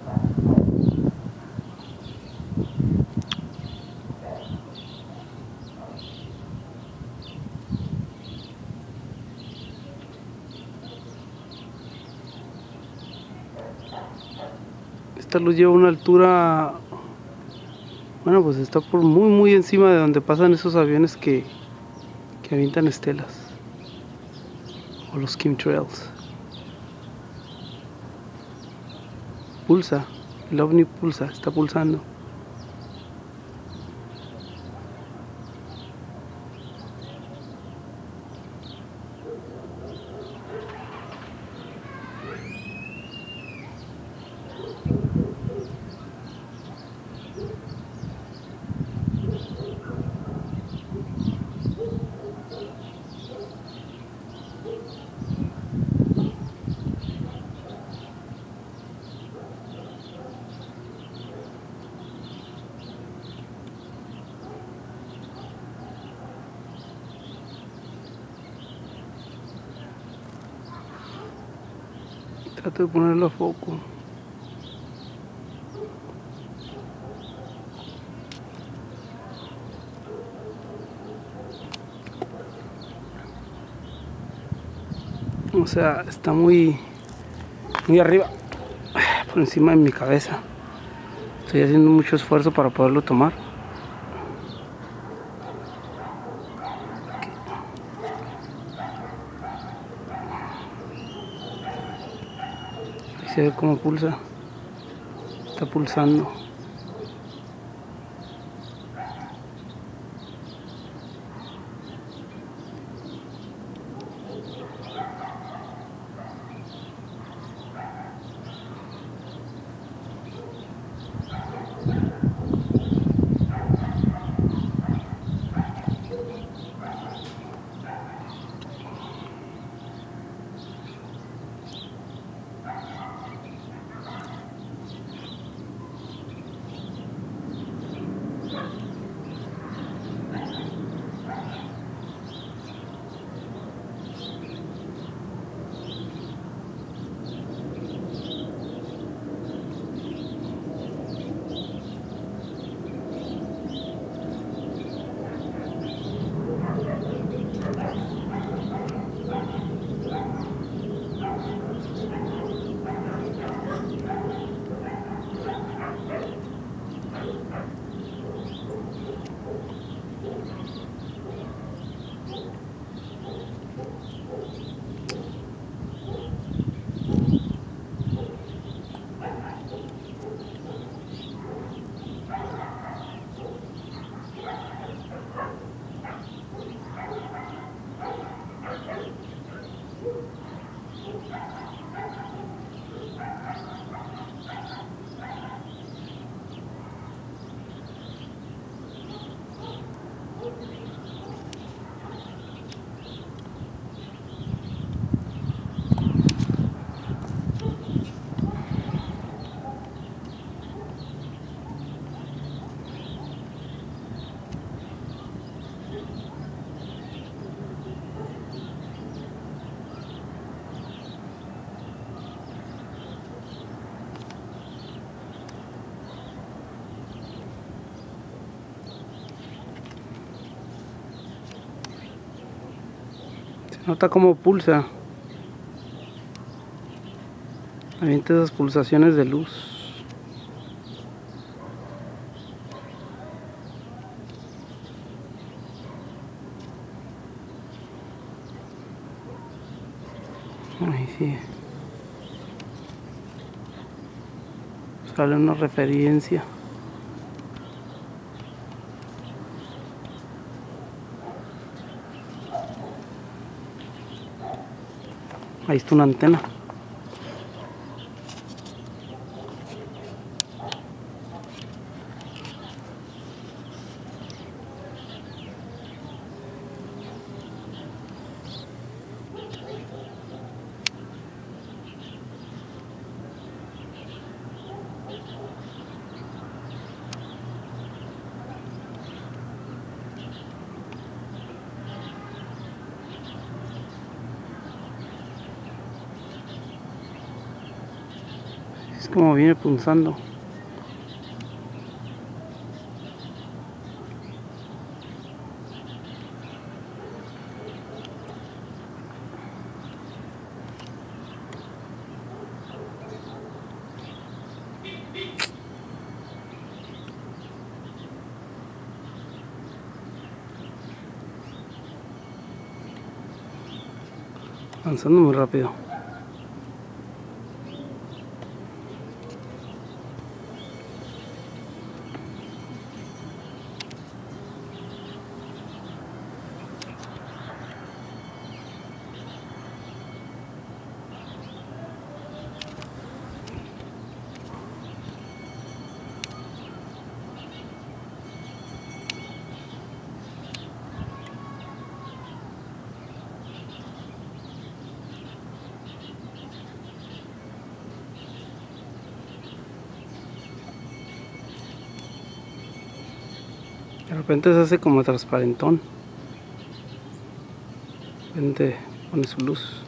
Esta luz lleva una altura, bueno, pues está por muy encima de donde pasan esos aviones que avientan estelas, o los chemtrails. Pulsa, el ovni pulsa, está pulsando. Trato de ponerlo a foco. O sea, está muy arriba, por encima de mi cabeza. Estoy haciendo mucho esfuerzo para poderlo tomar. Ahí se ve cómo pulsa. Está pulsando. Nota cómo pulsa. Avienta esas pulsaciones de luz. Ahí sí. Sale una referencia. Ahí está una antena. Es como viene punzando. Avanzando muy rápido. De repente se hace como transparentón. De repente pone su luz.